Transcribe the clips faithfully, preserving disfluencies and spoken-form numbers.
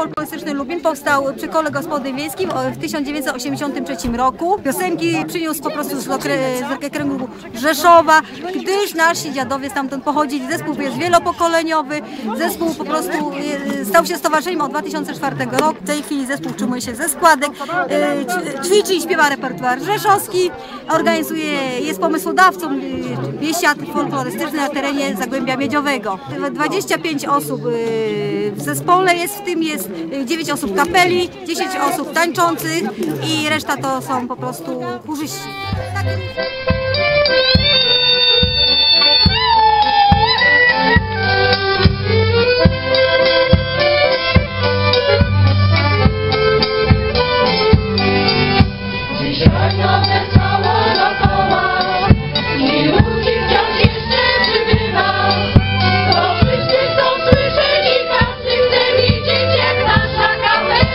folklorystyczny Lubin powstał przy Kole Gospody Wiejskim w tysiąc dziewięćset osiemdziesiątym trzecim roku. Piosenki przyniósł po prostu z okręgu Rzeszowa, gdyż nasi dziadowie stamtąd pochodzili. Zespół jest wielopokoleniowy, zespół po prostu stał się stowarzyszeniem od dwa tysiące czwartego roku. W tej chwili zespół utrzymuje się ze składek, ćwiczy i śpiewa repertuar rzeszowski, organizuje, jest pomysłodawcą biesiad folklorystycznych na terenie Zagłębia Miedziowego. dwadzieścia pięć osób w zespole jest, w tym jest dziewięć osób kapeli, dziesięć osób tańczących i reszta to są po prostu chórzyści.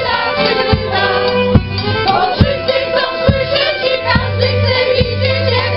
Wszyscy chcą słyszeć i każdy chce widzieć, jak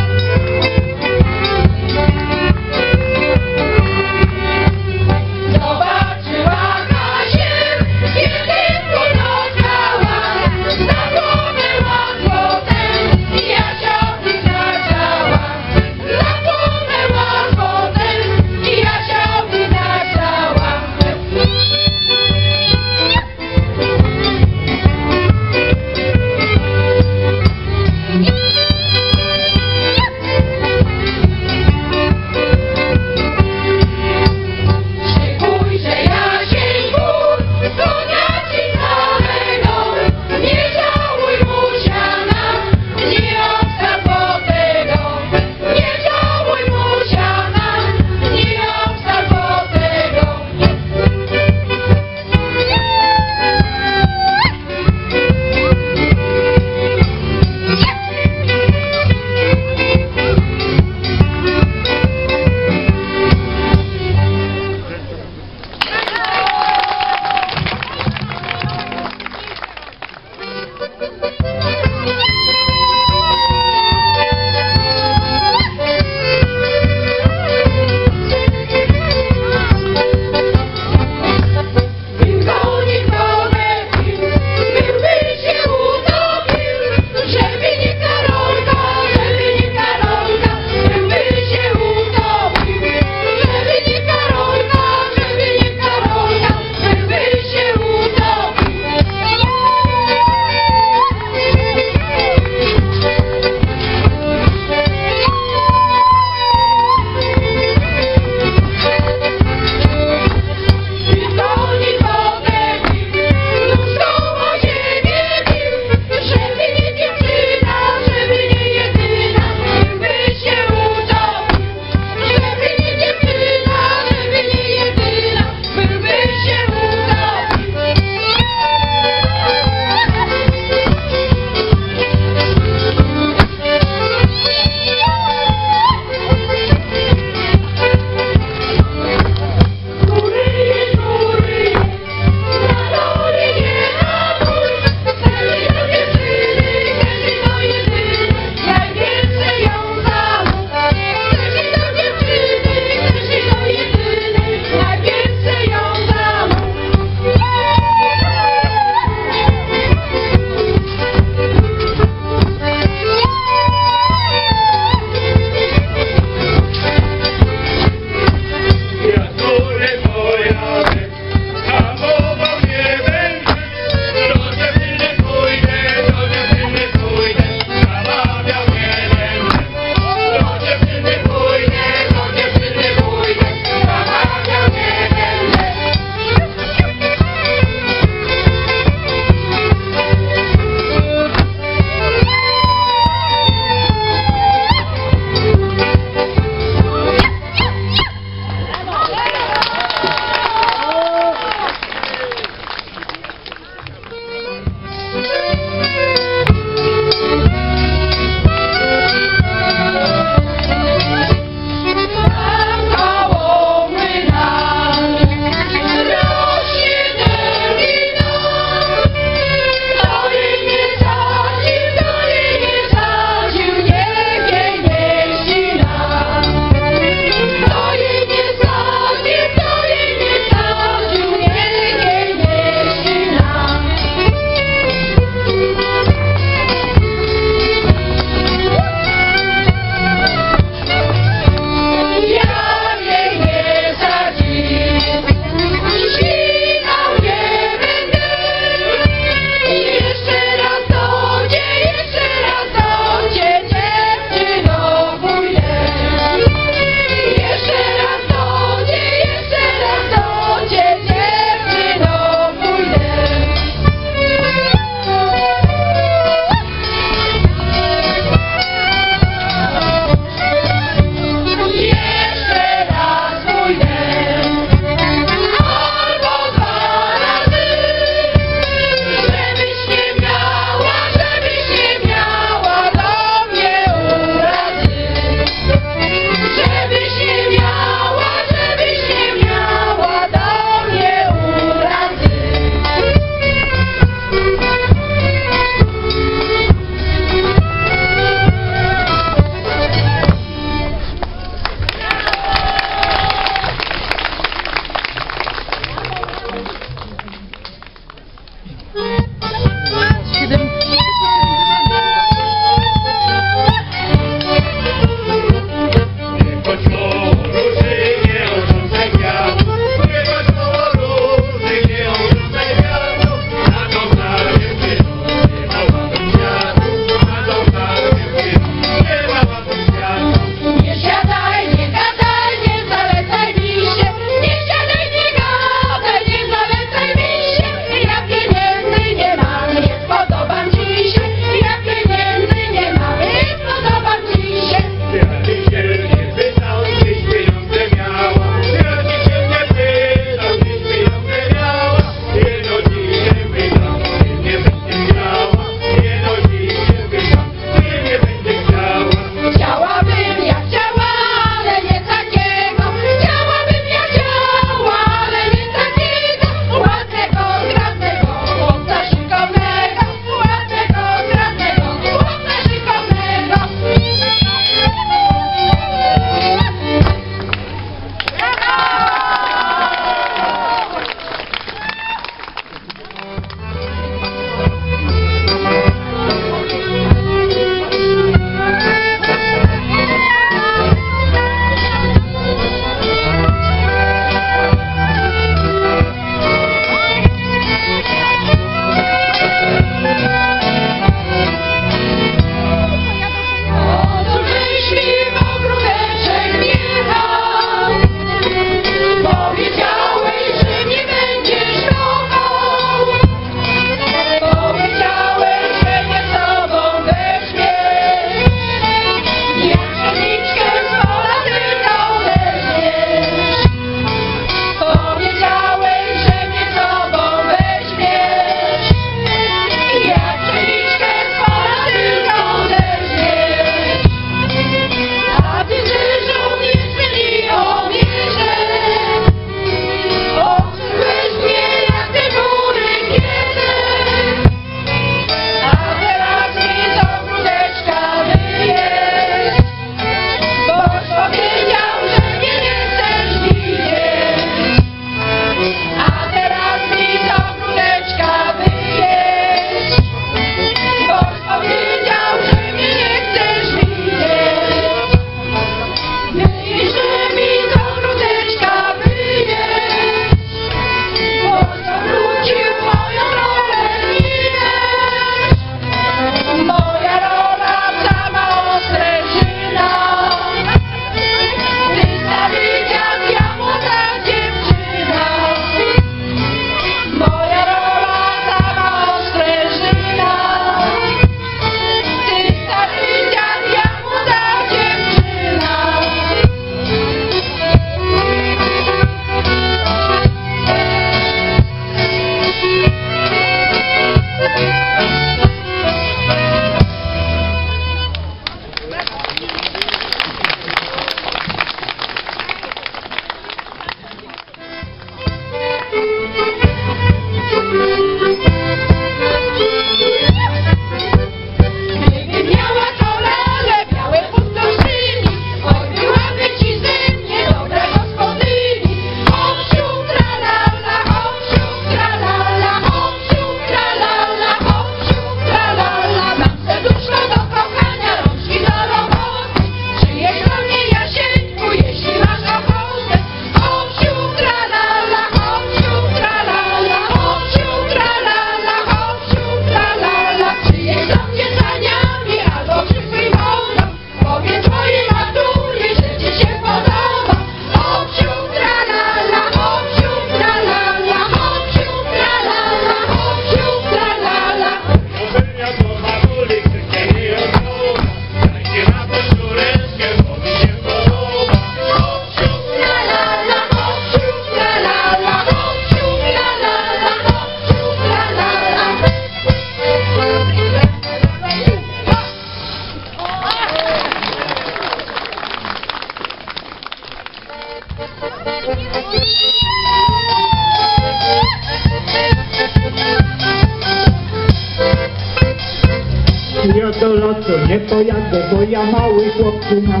nie pojadę, bo ja mały chłopczyna.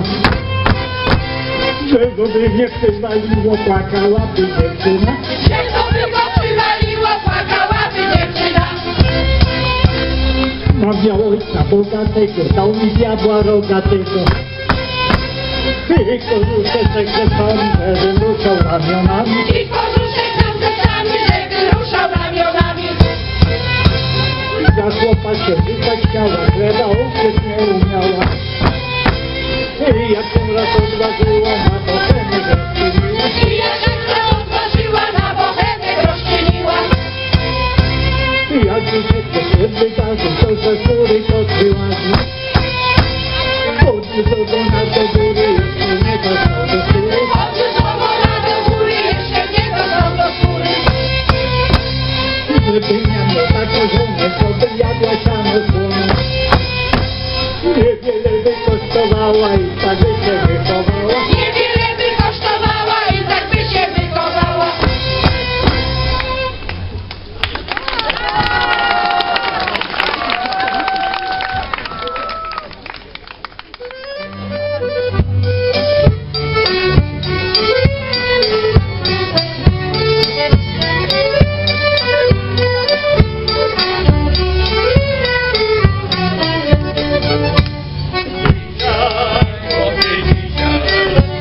Że by mnie przywaliło, płakałaby dziewczyna. Że to by go przywaliło, płakałaby dziewczyna. Mam miał ojca bogatego, dał mi diabła rogatego. I kożuszek ze sami, żeby ruszał ramionami. I kożuszek nam ze sami, żeby ruszał ramionami. Za chłopa się rzucać chciała, chleba ukryć nie umiała. I jak się raz odważyła, na bohemę rozczyniła. I jak się odważyła, na bohemę rozczyniła. I jak się się wydarzy, to ze góry podwyłazi. Podniósł do nas do góry, jeszcze nie dostał do skóry. Podniósł ona do góry, jeszcze nie dostał do skóry. Żeby miał miał taką żonę, to by jadła siano słone. Niewiele by kosztowała i tak by się wychowała. Niewiele by kosztowała i tak by się wychowała. Dzisiaj,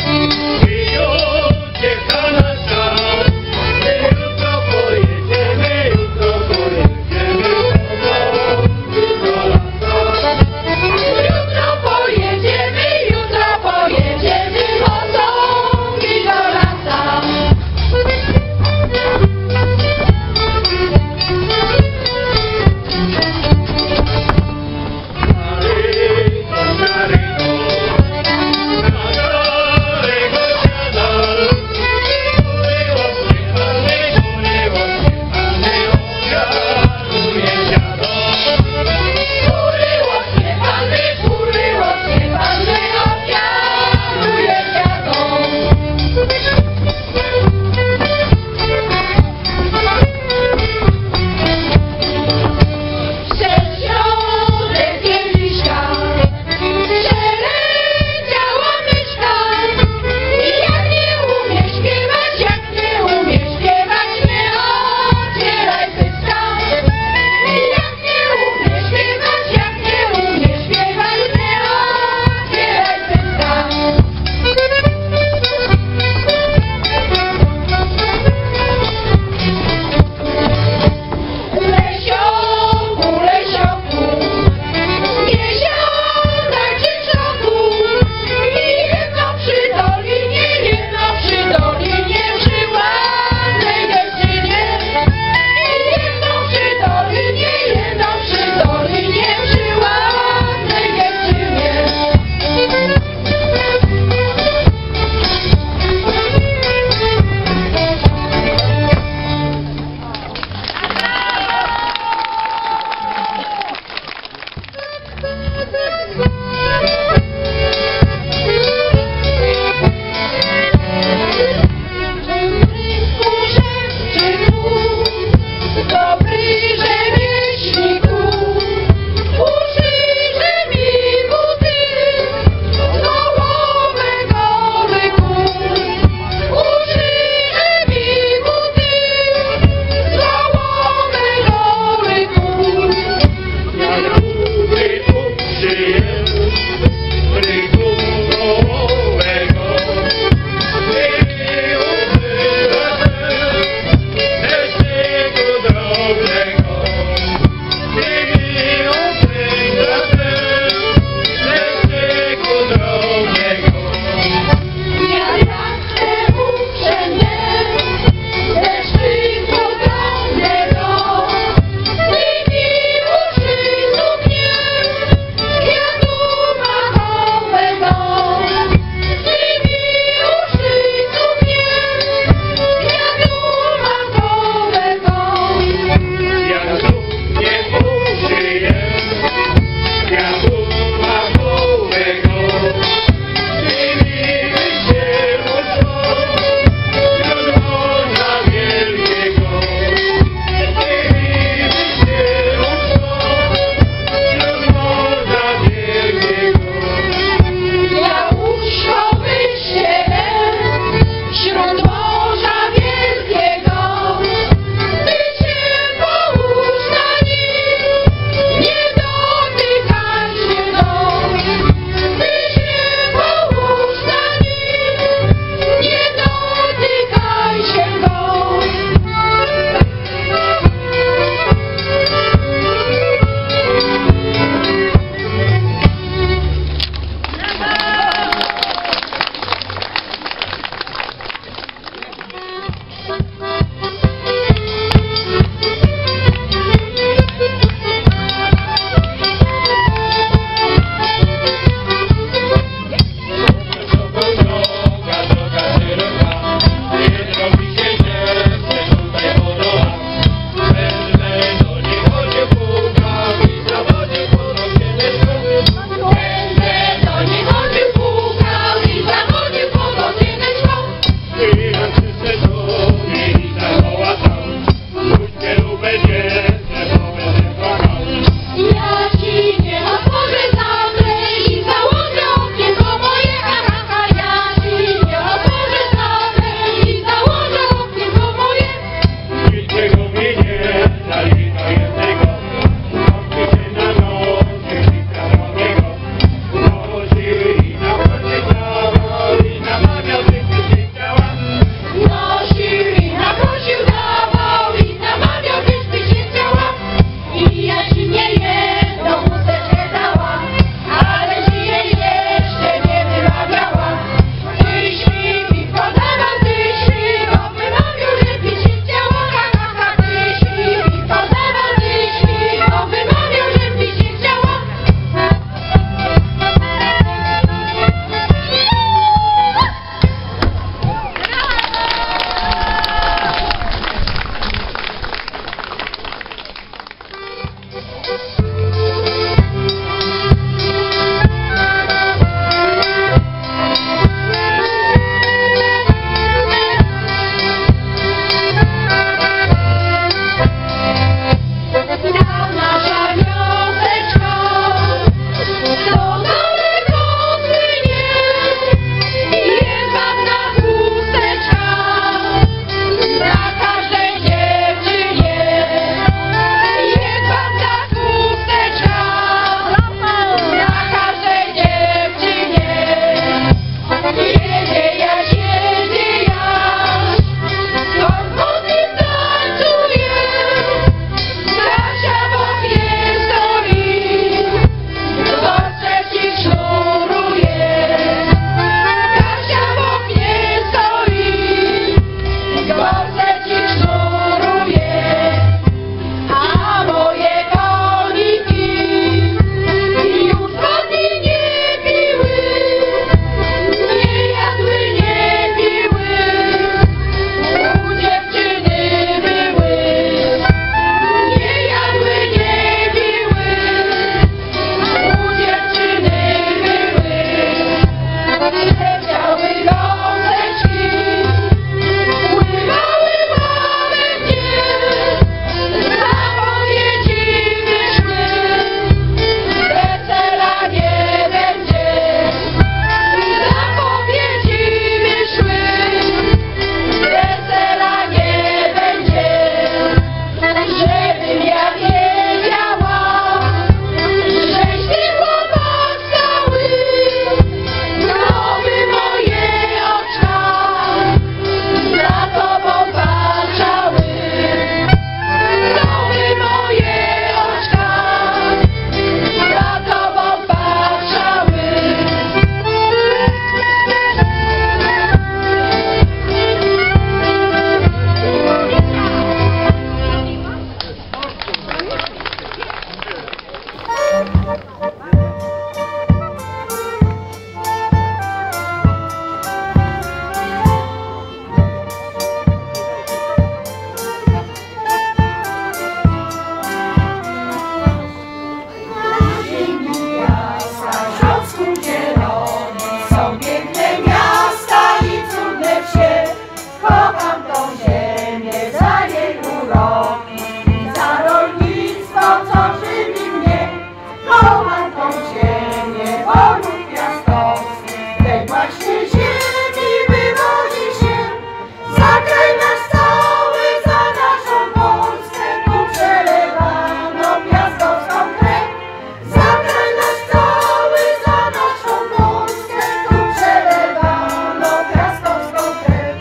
Śląsku zieloni są piękne miasta i cudne wsie. Kocham tą ziemię za jej uroki i za rolnictwo, co żywi mnie. Kocham tą ziemię, bo lud piastowski w tej właśnie ziemi wywodzi się. Za kraj nasz cały, za naszą Polskę, tu przelewano piastowską krew. Za kraj nasz cały, za naszą Polskę, tu przelewano piastowską krew.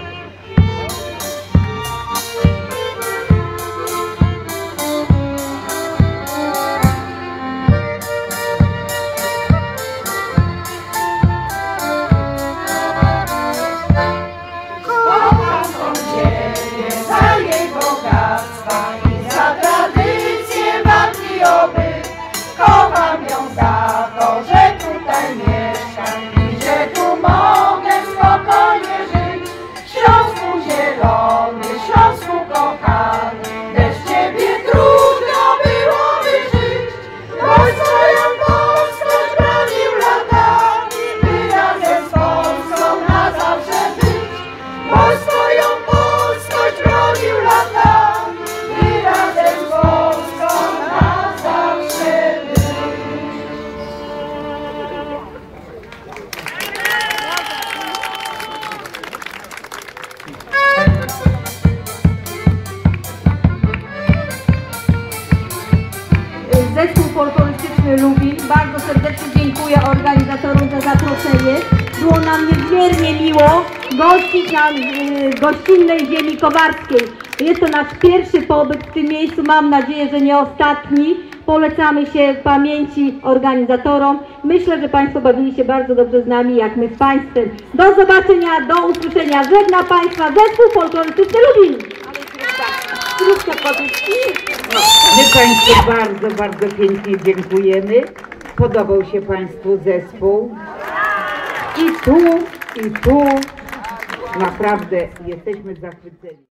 Kocham tą ziemię za jej bogactwa i za tradycję walki o byt. Kocham ją za to, że tutaj mieszkam i że tu mogę spokojnie żyć. Śląsku zielony, Śląsku kochany, bez ciebie trudno byłoby żyć. Bo swoją polskość bronił latami, by razem z Polską na zawsze być. Bo swoją polskość bronił latami, by razem z Polską na zawsze być. Zespół Folklorystyczny Lubin, bardzo serdecznie dziękuję organizatorom za zaproszenie. Było nam niezmiernie miło gościć na y, gościnnej ziemi kowarskiej. Jest to nasz pierwszy pobyt w tym miejscu, mam nadzieję, że nie ostatni. Polecamy się pamięci organizatorom. Myślę, że Państwo bawili się bardzo dobrze z nami, jak my z Państwem. Do zobaczenia, do usłyszenia. Żegna Państwa Zespół Folklorystyczny Lubin. My Państwu bardzo, bardzo pięknie dziękujemy. Podobał się Państwu zespół. I tu, i tu naprawdę jesteśmy zachwyceni.